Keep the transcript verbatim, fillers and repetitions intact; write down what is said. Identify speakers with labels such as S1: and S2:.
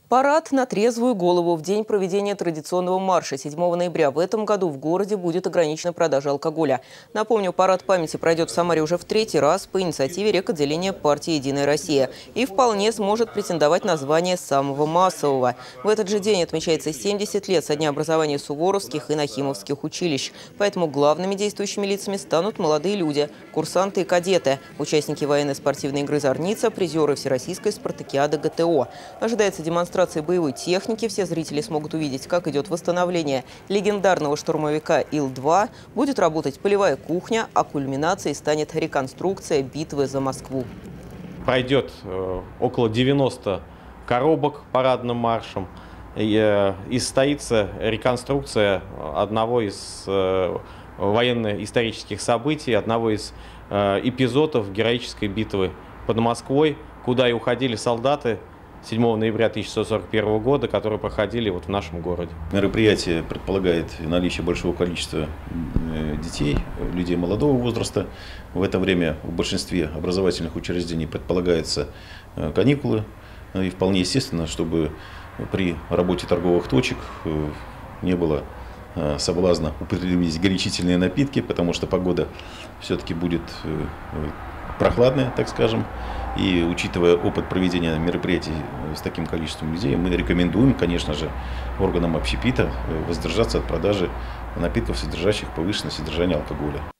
S1: Парад на трезвую голову в день проведения традиционного марша седьмого ноября. В этом году в городе будет ограничена продажа алкоголя. Напомню, парад памяти пройдет в Самаре уже в третий раз по инициативе рекотделения партии «Единая Россия» и вполне сможет претендовать на звание самого массового. В этот же день отмечается семьдесят лет со дня образования суворовских и нахимовских училищ. Поэтому главными действующими лицами станут молодые люди, курсанты и кадеты, участники военной спортивной игры «Зорница», призеры Всероссийской спартакиады ГТО. Ожидается демонстрация боевой техники. Все зрители смогут увидеть, как идет восстановление легендарного штурмовика Ил два. Будет работать полевая кухня, а кульминацией станет реконструкция битвы за Москву.
S2: Пройдет э, около девяноста коробок парадным маршем. И, э, и состоится реконструкция одного из э, военно-исторических событий, одного из э, эпизодов героической битвы под Москвой, куда и уходили солдаты седьмого ноября тысяча девятьсот сорок первого года, которые проходили вот в нашем городе.
S3: Мероприятие предполагает наличие большого количества детей, людей молодого возраста. В это время в большинстве образовательных учреждений предполагаются каникулы. И вполне естественно, чтобы при работе торговых точек не было соблазна употребить горячительные напитки, потому что погода все-таки будет прохладная, так скажем. И учитывая опыт проведения мероприятий с таким количеством людей, мы рекомендуем, конечно же, органам общепита воздержаться от продажи напитков, содержащих повышенное содержание алкоголя.